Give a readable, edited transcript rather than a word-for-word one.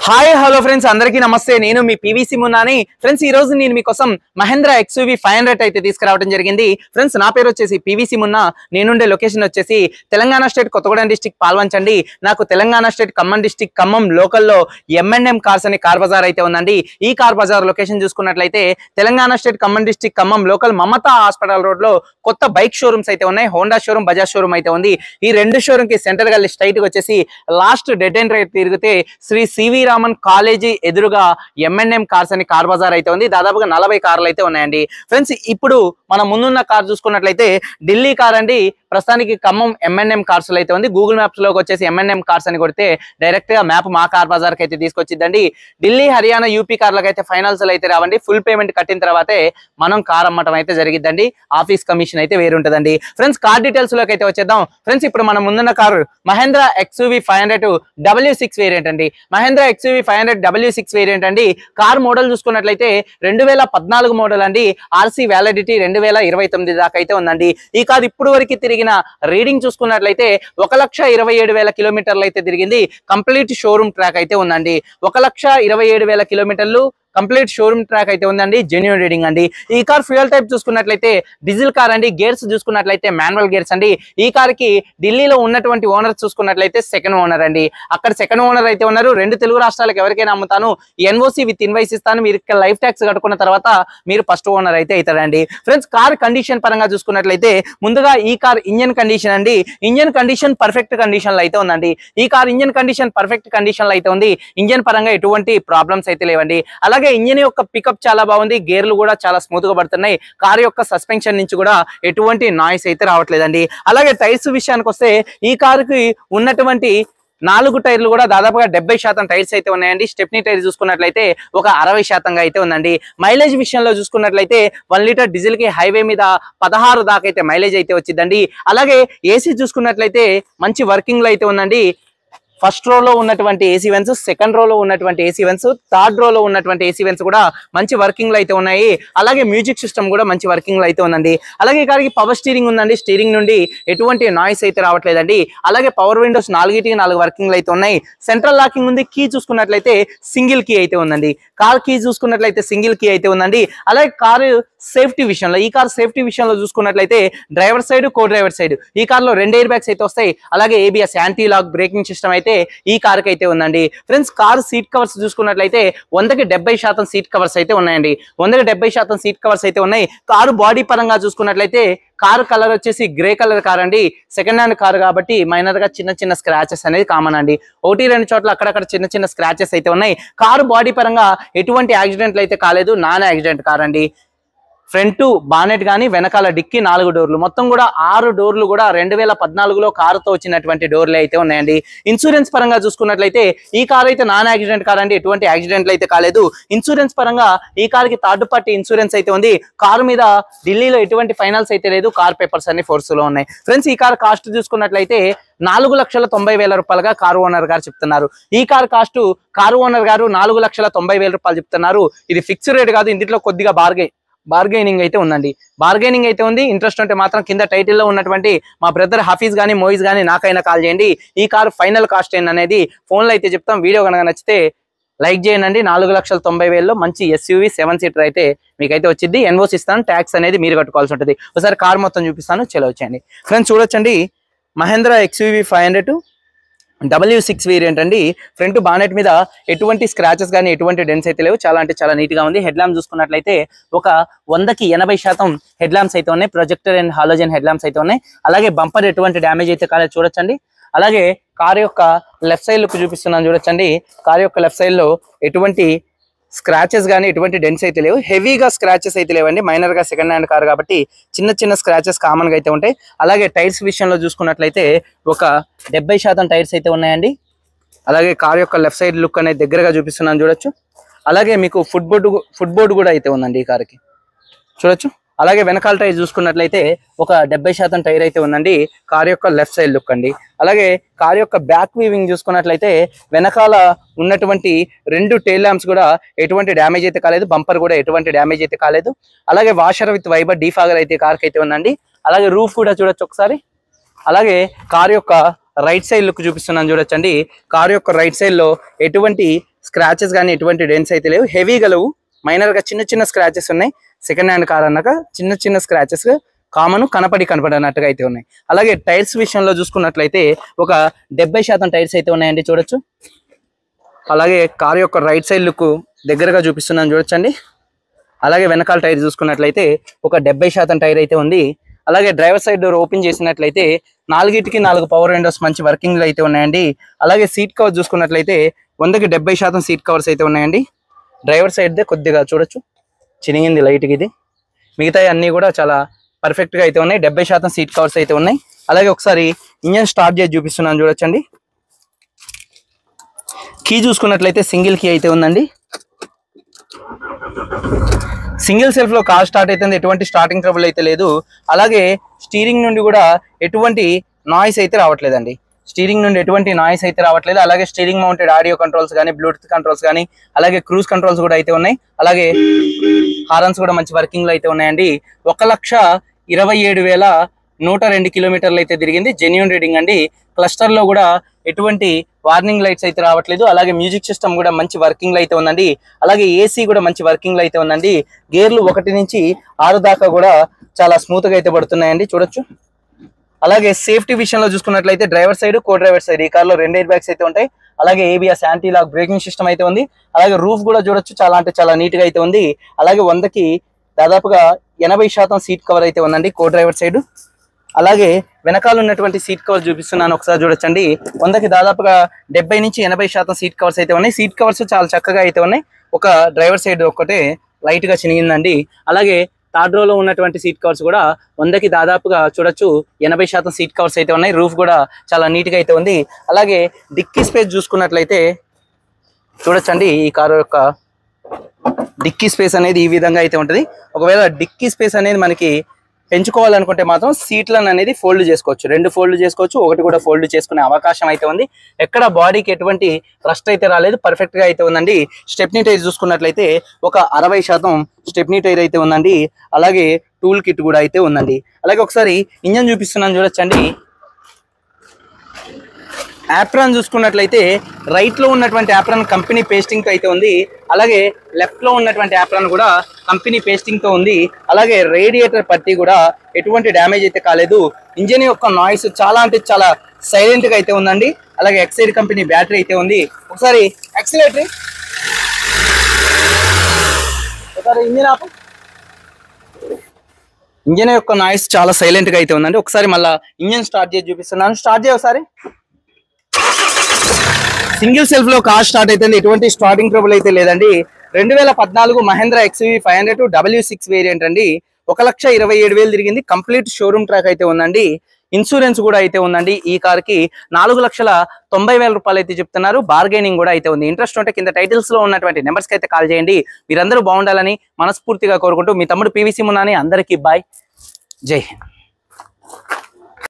Hi hello friends అందరికీ నమస్తే. నేను మీ పీవీసీ మున్నాని. ఫ్రెండ్స్ ఈ రోజు నేను మీకోసం మహేంద్రా ఎక్స్యూవీ 500 అయితే తీసుకురావడం జరిగింది. ఫ్రెండ్స్ నా పేరు వచ్చేసి పీవీసీ మున్నా. నేనుండే లొకేషన్ వచ్చేసి తెలంగాణ స్టేట్ కొత్తగూడెం డిస్ట్రిక్ట్ పాల్వంచండి. నాకు తెలంగాణ స్టేట్ ఖమ్మం డిస్ట్రిక్ట్ ఖమ్మం లోకల్లో M&M కార్స్ అనే కార్ బజార్ అయితే ఉందండి. ఈ కార్ బజార్ లొకేషన్ చూసుకున్నట్లయితే Telangana state Khammam district Khammam local Mamata hospital road లో కొత్త బైక్ షోరూమ్స్ అయితే ఉన్నాయి. హోండా షోరూమ్, బజాజ్ షోరూమ్ అయితే ఉంది. ఈ రెండు షోరూమ్ కి సెంటర్ గా స్ట్రైట్ గా వచ్చేసి లాస్ట్ డెడ్ ఎండ్ రైట్ తిరిగితే శ్రీ సివి రామన్ కాలేజీ ఎదురుగా M&M కార్స్ అని కార్ బజార్ అయితే ఉంది. దాదాపుగా 40 కార్లు అయితే ఉన్నాయండి. ఫ్రెండ్స్ ఇప్పుడు మన ముందున్న కార్ చూసుకున్నట్లయితే ఢిల్లీ కార్ అండి. ప్రస్తుతానికి ఖమ్మం M&M కార్స్ అయితే ఉంది. గూగుల్ మ్యాప్స్ లోకి వచ్చేసి M&M కార్స్ అని కొడితే డైరెక్ట్ గా మ్యాప్ మా కార్ బజార్ కి అయితే తీసుకొచ్చిద్దండి. ఢిల్లీ, హర్యానా, యూపీ కార్లకు అయితే ఫైనాన్స్ అయితే రావండి. ఫుల్ పేమెంట్ కట్టిన తర్వాతే మనం కార్ అమ్మటం అయితే జరిగిద్దండి. ఆఫీస్ కమిషన్ అయితే వేరుంటదండి. ఫ్రెండ్స్ కార్ డీటెయిల్స్ లోకి అయితే వచ్చేద్దాం. ఫ్రెండ్స్ ఇప్పుడు మనం ముందున్న car Mahindra XUV 500 W6 variant అండి. మహేంద్రా XUV 500 W6 వేరియంట్ అండి. కార్ మోడల్ చూసుకున్నట్లయితే 2014 మోడల్ అండి. ఆర్సీ వ్యాలిడిటీ 2029 దాకా అయితే ఉందండి. ఈ కార్ ఇప్పుడు వరకు తిరిగిన రీడింగ్ చూసుకున్నట్లయితే 1,27,000 కిలోమీటర్లు అయితే తిరిగింది. కంప్లీట్ షోరూమ్ ట్రాక్ అయితే ఉందండి. 1,27,000 కిలోమీటర్లు కంప్లీట్ షోరూమ్ ట్రాక్ అయితే ఉందండి. జెన్యూన్ రీడింగ్ అండి. ఈ కార్ ఫ్యూయల్ టైప్ చూసుకున్నట్లయితే డీజిల్ కార్ అండి. గేర్స్ చూసుకున్నట్లయితే మాన్యువల్ గేర్స్ అండి. ఈ కార్ కి ఢిల్లీలో ఉన్నటువంటి ఓనర్ చూసుకున్నట్లయితే సెకండ్ ఓనర్ అండి. అక్కడ సెకండ్ ఓనర్ అయితే ఉన్నారు. 2 తెలుగు రాష్ట్రాలకు ఎవరికైనా అమ్ముతాను, NOC విత్ ఇన్వాయిస్ ఇస్తాను, మీరు ఇక్కడ లైఫ్ ట్యాక్స్ కట్టుకున్న తర్వాత మీరు ఫస్ట్ ఓనర్ అయితే అవుతారండి. ఫ్రెండ్స్ కార్ కండిషన్ పరంగా చూసుకున్నట్లయితే ముందుగా ఈ కార్ ఇంజన్ కండిషన్ అండి. ఇంజన్ కండిషన్ పర్ఫెక్ట్ కండిషన్ లో అయితే ఉందండి. ఈ car engine condition perfect condition లో అయితే ఉంది. ఇంజన్ పరంగా ఎటువంటి ప్రాబ్లమ్స్ అయితే లేవండి. అలాగే ఇంజిన్ యొక్క పికప్ చాలా బాగుంది. గేర్లు కూడా చాలా స్మూత్ గా పడుతున్నాయి. కార్ యొక్క సస్పెన్షన్ నుంచి కూడా ఎటువంటి నాయిస్ అయితే రావట్లేదండి. అలాగే టైర్స్ విషయానికి వస్తే ఈ కార్ కి ఉన్నటువంటి 4 టైర్లు కూడా దాదాపుగా 70% టైర్స్ అయితే ఉన్నాయండి. స్టెప్నీ టైర్ చూసుకున్నట్లయితే ఒక 60% అయితే ఉందండి. మైలేజ్ విషయంలో చూసుకున్నట్లయితే 1 లీటర్ డీజిల్ కి హైవే మీద 16 దాకా అయితే మైలేజ్ అయితే వచ్చిందండి. అలాగే ఏసీ చూసుకున్నట్లయితే మంచి వర్కింగ్ లో అయితే ఉందండి. ఫస్ట్ రోలో ఉన్నటువంటి ఏసీ వెన్స్, సెకండ్ రోలో ఉన్నటువంటి ఏసీ వెన్స్, థర్డ్ రోలో ఉన్నటువంటి ఏసీ వెన్స్ కూడా మంచి వర్కింగ్ లో అయితే ఉన్నాయి. అలాగే మ్యూజిక్ సిస్టమ్ కూడా మంచి వర్కింగ్ లో అయితే ఉందండి. అలాగే ఈ కార్కి పవర్ స్టీరింగ్ ఉందండి. స్టీరింగ్ నుండి ఎటువంటి నాయిస్ అయితే రావట్లేదండి. అలాగే పవర్ విండోస్ 4 వర్కింగ్ లో అయితే ఉన్నాయి. సెంట్రల్ లాకింగ్ ఉంది. కీ చూసుకున్నట్లయితే సింగిల్ కీ అయితే ఉందండి. కార్ కీ చూసుకున్నట్లయితే సింగిల్ కీ అయితే ఉందండి. అలాగే కారు సేఫ్టీ విషయంలో, ఈ కార్ సేఫ్టీ విషయంలో చూసుకున్నట్లయితే driver side, co driver side ఈ కార్ లో 2 ఎయిర్ బ్యాగ్స్ అయితే వస్తాయి. అలాగే ABS anti lock braking system అయితే ఈ కార్ కి అయితే ఉందండి. ఫ్రెండ్స్ కార్ సీట్ కవర్స్ చూసుకున్నట్లయితే 100కి 70% సీట్ కవర్స్ అయితే ఉన్నాయండి. 100కి 70% సీట్ కవర్స్ అయితే ఉన్నాయి. కారు బాడీ పరంగా చూసుకున్నట్లయితే కారు కలర్ వచ్చేసి గ్రే కలర్ కార్ అండి. సెకండ్ హ్యాండ్ కార్ కాబట్టి మైనర్ గా చిన్న స్క్రాచెస్ అనేది కామన్ అండి. 1-2 చోట్ల అక్కడక్కడ చిన్న స్క్రాచెస్ అయితే ఉన్నాయి. కారు బాడీ పరంగా ఎటువంటి యాక్సిడెంట్లు అయితే కాలేదు. నాన్ యాక్సిడెంట్ కార్ అండి. ఫ్రంట్ బానెట్ కానీ వెనకాల డిక్కి 4 డోర్లు, మొత్తం కూడా 6 డోర్లు కూడా 2014లో కారుతో వచ్చినటువంటి డోర్లే అయితే ఉన్నాయండి. ఇన్సూరెన్స్ పరంగా చూసుకున్నట్లయితే ఈ కార్ అయితే నాన్ యాక్సిడెంట్ కార్ అండి. ఎటువంటి యాక్సిడెంట్లు అయితే కాలేదు. ఇన్సూరెన్స్ పరంగా ఈ కార్కి థర్డ్ పార్టీ ఇన్సూరెన్స్ అయితే ఉంది. కారు మీద ఢిల్లీలో ఎటువంటి ఫైనాన్స్ అయితే లేదు. కార్ పేపర్స్ అన్ని ఫోర్స్ లో ఉన్నాయి. ఫ్రెండ్స్ ఈ కార్ కాస్ట్ చూసుకున్నట్లయితే 4,90,000 రూపాయలుగా కారు ఓనర్ గారు చెప్తున్నారు. ఈ కార్ కాస్ట్ కారు ఓనర్ గారు 4,90,000 రూపాయలు చెప్తున్నారు. ఇది ఫిక్స్ రేట్ కాదు. ఇందులో కొద్దిగా బార్గెనింగ్ అయితే ఉందండి. బార్గెనింగ్ అయితే ఉంది. ఇంట్రెస్ట్ ఉంటే మాత్రం కింద టైటిల్లో ఉన్నటువంటి మా బ్రదర్ హఫీజ్ కానీ మోయిజ్ కానీ నాకైనా కాల్ చేయండి. ఈ కార్ ఫైనల్ కాస్ట్ ఏంటనేది ఫోన్లో అయితే చెప్తాం. వీడియో కనుక నచ్చితే లైక్ చేయండి. 4,90,000లో మంచి SUV 7 సీటర్ అయితే మీకైతే వచ్చింది. NOC ఇస్తాను. ట్యాక్స్ అనేది మీరు కట్టుకోవాల్సి ఉంటుంది. ఒకసారి కార్ మొత్తం చూపిస్తాను. చలో వచ్చేయండి. ఫ్రెండ్స్ చూడొచ్చండి, మహేంద్రా XUV 500 W6 వేరియంట్ అండి. ఫ్రంట్ బానెట్ మీద ఎటువంటి స్క్రాచెస్ కానీ ఎటువంటి డెన్స్ అయితే లేవు. చాలా అంటే చాలా నీట్ గా ఉంది. హెడ్ ల్యాంప్ చూసుకున్నట్లయితే ఒక 100కి 80% హెడ్ ల్యాంప్స్ అయితే ఉన్నాయి. Projector and halogen head lamps అయితే ఉన్నాయి. అలాగే బంపర్ ఎటువంటి డ్యామేజ్ అయితే కాలేదు చూడొచ్చండి. అలాగే కార్ యొక్క లెఫ్ట్ సైడ్ లుక్ చూపిస్తున్నాను చూడొచ్చండి. కార్ యొక్క లెఫ్ట్ సైడ్ లో ఎటువంటి స్క్రాచెస్ కానీ ఎటువంటి డెన్స్ అయితే లేవు. హెవీగా స్క్రాచెస్ అయితే లేవండి. మైనర్ గా సెకండ్ హ్యాండ్ కార్ కాబట్టి చిన్న స్క్రాచెస్ కామన్ గా అయితే ఉంటాయి. అలాగే టైర్స్ విషయంలో చూసుకున్నట్లయితే ఒక 70% టైర్స్ అయితే ఉన్నాయండి. అలాగే కార్ యొక్క లెఫ్ట్ సైడ్ లుక్ అనేది దగ్గరగా చూపిస్తున్నాను చూడొచ్చు. అలాగే మీకు ఫుట్ బోర్డు కూడా అయితే ఉందండి ఈ కార్కి చూడొచ్చు. అలాగే వెనకాల టైర్ చూసుకున్నట్లయితే ఒక 70% టైర్ అయితే ఉందండి. కార్ యొక్క లెఫ్ట్ సైడ్ లుక్ అండి. అలాగే కార్ యొక్క బ్యాక్ వీవింగ్ చూసుకున్నట్లయితే వెనకాల ఉన్నటువంటి 2 టైల్ ల్యాంప్స్ కూడా ఎటువంటి డ్యామేజ్ అయితే కాలేదు. బంపర్ కూడా ఎటువంటి డ్యామేజ్ అయితే కాలేదు. అలాగే వాషర్ విత్ వైబర్ డీఫాగర్ అయితే కార్కి అయితే ఉందండి. అలాగే రూఫ్ కూడా చూడొచ్చు ఒకసారి. అలాగే కార్ యొక్క రైట్ సైడ్ లుక్ చూపిస్తున్నాను చూడొచ్చండి. కారు యొక్క రైట్ సైడ్ లో ఎటువంటి స్క్రాచెస్ కానీ ఎటువంటి డెంట్స్ అయితే లేవు. హెవీగా లేవు, మైనర్ గా చిన్న చిన్న స్క్రాచెస్ ఉన్నాయి. సెకండ్ హ్యాండ్ కార్ అన్నాక చిన్న చిన్న స్క్రాచెస్ కామన్ కనపడనట్టుగా అయితే ఉన్నాయి. అలాగే టైర్స్ విషయంలో చూసుకున్నట్లయితే ఒక 70% టైర్స్ అయితే ఉన్నాయండి చూడొచ్చు. అలాగే కారు యొక్క రైట్ సైడ్ లుక్ దగ్గరగా చూపిస్తున్నాను చూడొచ్చండి. అలాగే వెనకాల టైర్ చూసుకున్నట్లయితే ఒక 70% టైర్ అయితే ఉంది. అలాగే డ్రైవర్ సైడ్ డోర్ ఓపెన్ చేసినట్లయితే 4కి 4 పవర్ విండోస్ మంచి వర్కింగ్ లో అయితే ఉన్నాయండి. అలాగే సీట్ కవర్ చూసుకున్నట్లయితే 100కి 70% సీట్ కవర్స్ అయితే ఉన్నాయండి. డ్రైవర్ సైడ్ దే కొద్దిగా చూడొచ్చు చినిగింది లైట్కి, ఇది మిగతా అన్ని కూడా చాలా పర్ఫెక్ట్ గా అయితే ఉన్నాయి. 70% సీట్ కవర్స్ అయితే ఉన్నాయి. అలాగే ఒకసారి ఇంజన్ స్టార్ట్ చేసి చూపిస్తున్నాను చూడొచ్చండి. కీ చూసుకున్నట్లయితే సింగిల్ కీ అయితే ఉందండి. సింగిల్ సెల్ఫ్ లో కార్ స్టార్ట్ అవుతుంది, ఎటువంటి స్టార్టింగ్ ట్రబుల్ అయితే లేదు. అలాగే స్టీరింగ్ నుండి కూడా ఎటువంటి నాయిస్ అయితే రావట్లేదండి. స్టీరింగ్ నుండి ఎటువంటి నాయిస్ అయితే రావట్లేదు. అలాగే స్టీరింగ్ మౌంటెడ్ ఆడియో కంట్రోల్స్ కానీ బ్లూటూత్ కంట్రోల్స్ కానీ అలాగే క్రూజ్ కంట్రోల్స్ కూడా అయితే ఉన్నాయి. అలాగే హారన్స్ కూడా మంచి వర్కింగ్ లో అయితే ఉన్నాయండి. 1,27,102 కిలోమీటర్లు అయితే తిరిగింది. జెన్యూన్ రీడింగ్ అండి. క్లస్టర్ లో కూడా ఎటువంటి వార్నింగ్ లైట్స్ అయితే రావట్లేదు. అలాగే మ్యూజిక్ సిస్టమ్ కూడా మంచి వర్కింగ్ లో అయితే ఉందండి. అలాగే ఏసీ కూడా మంచి వర్కింగ్ లో అయితే ఉందండి. గేర్లు 1 నుంచి 6 దాకా కూడా చాలా స్మూత్ గా అయితే పడుతున్నాయండి చూడొచ్చు. అలాగే సేఫ్టీ విషయంలో చూసుకున్నట్లయితే driver side co driver side ఈ కార్లో 2 ఎయిర్ బ్యాగ్స్ అయితే ఉంటాయి. అలాగే ABS anti lock braking system అయితే ఉంది. అలాగే రూఫ్ కూడా చూడొచ్చు, చాలా అంటే చాలా నీట్ గా అయితే ఉంది. అలాగే 100కి దాదాపుగా 80% సీట్ కవర్ అయితే ఉందండి కో డ్రైవర్ సైడ్. అలాగే వెనకాల ఉన్నటువంటి సీట్ కవర్ చూపిస్తున్నాను ఒకసారి చూడొచ్చండి. 100కి దాదాపుగా 70 నుంచి 80% సీట్ కవర్స్ అయితే ఉన్నాయి. సీట్ కవర్స్ చాలా చక్కగా అయితే ఉన్నాయి. ఒక డ్రైవర్ సైడ్ ఒకటే లైట్ గా చినిగిందండి. అలాగే థర్డ్ రోలో ఉన్నటువంటి సీట్ కవర్స్ కూడా 100కి దాదాపుగా చూడొచ్చు 80% సీట్ కవర్స్ అయితే ఉన్నాయి. రూఫ్ కూడా చాలా నీట్ గా అయితే ఉంది. అలాగే డిక్కీ స్పేస్ చూసుకున్నట్లయితే చూడొచ్చండి. ఈ కారు యొక్క డిక్కీ స్పేస్ అనేది ఈ విధంగా అయితే ఉంటుంది. ఒకవేళ డిక్కీ స్పేస్ అనేది మనకి పెంచుకోవాలనుకుంటే మాత్రం సీట్లను అనేది ఫోల్డ్ చేసుకోవచ్చు. 2 ఫోల్డ్ చేసుకోవచ్చు, 1 కూడా ఫోల్డ్ చేసుకునే అవకాశం అయితే ఉంది. ఎక్కడ బాడీకి ఎటువంటి రస్ట్ అయితే రాలేదు, పర్ఫెక్ట్ గా అయితే ఉందండి. స్టెప్నీ టైర్ చూసుకున్నట్లయితే ఒక 60% స్టెప్నీ టైర్ అయితే ఉందండి. అలాగే టూల్ కిట్ కూడా అయితే ఉందండి. అలాగే ఒకసారి ఇంజన్ చూపిస్తున్నాను చూడొచ్చండి. యాప్రాన్ చూసుకున్నట్లయితే రైట్ లో ఉన్నటువంటి యాప్రాన్ కంపెనీ పేస్టింగ్ తో అయితే ఉంది. అలాగే లెఫ్ట్ లో ఉన్నటువంటి యాప్రాన్ కూడా కంపెనీ పేస్టింగ్ తో ఉంది. అలాగే రేడియేటర్ పట్టి కూడా ఎటువంటి డ్యామేజ్ అయితే కాలేదు. ఇంజిన్ యొక్క నాయిస్ చాలా అంటే చాలా సైలెంట్ గా అయితే ఉందండి. అలాగే ఎక్సైడ్ కంపెనీ బ్యాటరీ అయితే ఉంది. ఒకసారి యాక్సిలరేటర్ ఒకసారి ఇంజిన్ ఆపు. ఇంజిన్ యొక్క నాయిస్ చాలా సైలెంట్ గా అయితే ఉందండి. ఒకసారి మళ్ళీ ఇంజిన్ స్టార్ట్ చేసి చూపిస్తున్నాను. స్టార్ట్ చేయ ఒకసారి. సింగిల్ సెల్ఫ్ లో కార్ స్టార్ట్ అయితే ఎటువంటి స్టార్టింగ్ ట్రబుల్ అయితే లేదండి. 2014 మహేంద్ర XUV 500 W6 వేరియంట్ అండి. 1,27,000 తిరిగింది. కంప్లీట్ షోరూమ్ ట్రాక్ అయితే ఉందండి. ఇన్సూరెన్స్ కూడా అయితే ఉందండి. ఈ కార్ కి 4,90,000 రూపాయలు అయితే చెప్తున్నారు. బార్గెనింగ్ కూడా అయితే ఉంది. ఇంట్రెస్ట్ ఉంటే కింద టైటిల్స్ లో ఉన్నటువంటి నెంబర్స్ కి అయితే కాల్ చేయండి. మీరందరూ బాగుండాలని మనస్ఫూర్తిగా కోరుకుంటూ మీ తమ్ముడు PVC మున్నాని. అందరికీ బాయ్, జై హింద్.